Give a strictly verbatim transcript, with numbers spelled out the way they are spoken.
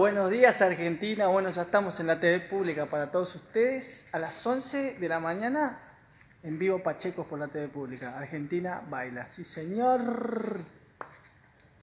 Buenos días Argentina, bueno ya estamos en la T V pública para todos ustedes a las once de la mañana en vivo Pachecos por la T V pública. Argentina baila, sí señor.